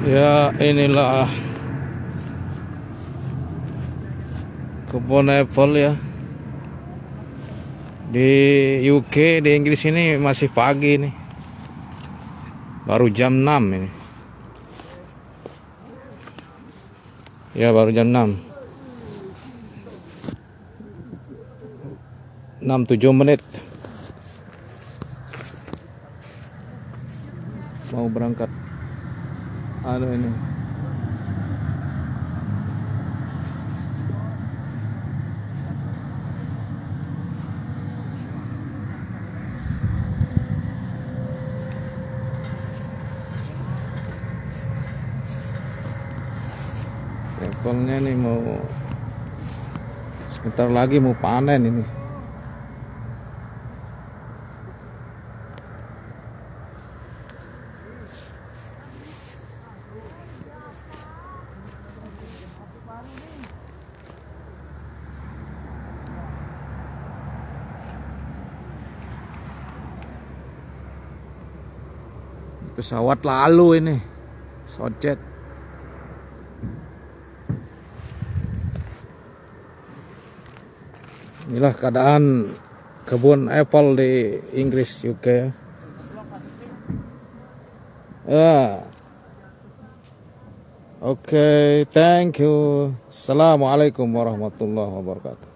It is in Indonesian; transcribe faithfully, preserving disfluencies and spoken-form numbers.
Ya, inilah kebun apple ya. Di U K, di Inggris ini masih pagi nih. Baru jam enam ini. Ya, baru jam enam. enam tujuh menit. Mau berangkat. Aduh ini. Apple-nya nih mau sebentar lagi mau panen ini. Pesawat lalu ini, pesawat jet. Inilah keadaan kebun apple di Inggris, U K. Ya. Oke, okay, thank you. Assalamualaikum warahmatullahi wabarakatuh.